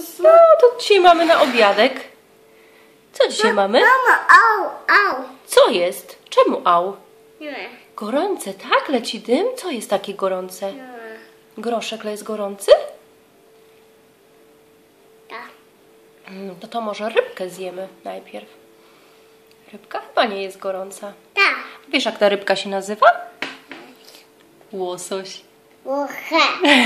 No to dzisiaj mamy na obiadek. Co dzisiaj mamy? Mama, au. Co jest? Czemu au? Nie. Gorące, tak? Leci dym? Co jest takie gorące? Nie. Groszek jest gorący? Tak. No to może rybkę zjemy najpierw. Rybka chyba nie jest gorąca. Tak. Wiesz, jak ta rybka się nazywa? Łosoś. Ucha.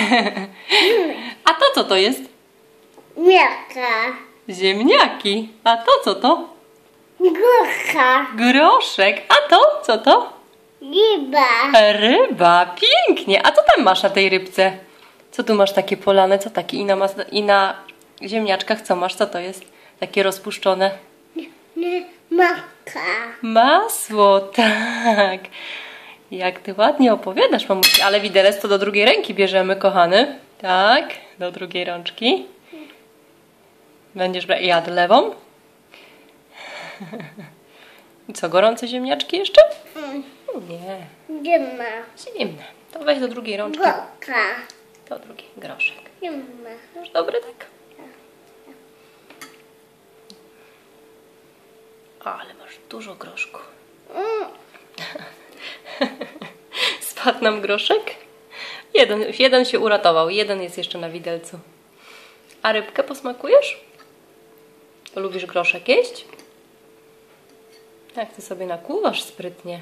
A to co to jest? Miaka. Ziemniaki. A to co to? Górka. Groszek. A to co to? Ryba. Ryba. Pięknie. A co tam masz na tej rybce? Co tu masz takie polane? Co takie? I na ziemniaczkach co masz? Co to jest? Takie rozpuszczone. Maka. Masło, tak. Jak ty ładnie opowiadasz, mamusi. Ale widelec to do drugiej ręki bierzemy, kochany. Tak, do drugiej rączki. Będziesz jadł lewą? I co, gorące ziemniaczki jeszcze? Nie, Dyma. zimne. To weź do drugiej rączki. Górka. Do drugiej, groszek. Dyma. Już dobry, tak? Ale masz dużo groszku. Spadł nam groszek? Jeden się uratował, jeden jest jeszcze na widelcu. A rybkę posmakujesz? Lubisz groszek jeść? Jak ty sobie nakłuwasz sprytnie.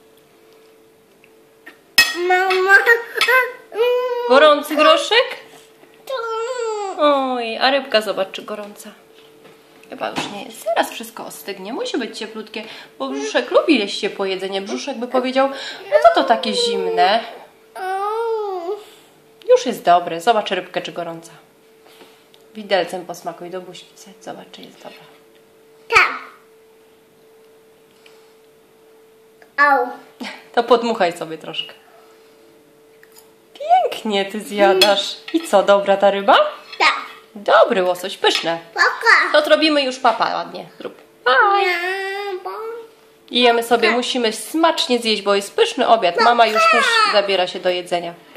Mama. Gorący groszek? Oj, a rybka zobacz, czy gorąca. Chyba już nie jest. Zaraz wszystko ostygnie. Musi być cieplutkie, bo brzuszek lubi jeść ciepłe jedzenie. Brzuszek by powiedział, no co to takie zimne? Już jest dobre. Zobacz rybkę, czy gorąca. Widelcem posmakuj do buźki. Zobacz, czy jest dobra. Tak. Au. To podmuchaj sobie troszkę. Pięknie ty zjadasz. I co, dobra ta ryba? Tak. Dobry łosoś, pyszne. Paka. To robimy już papa ładnie. Zrób. Bye. I jemy sobie, musimy smacznie zjeść, bo jest pyszny obiad. Mama już też zabiera się do jedzenia.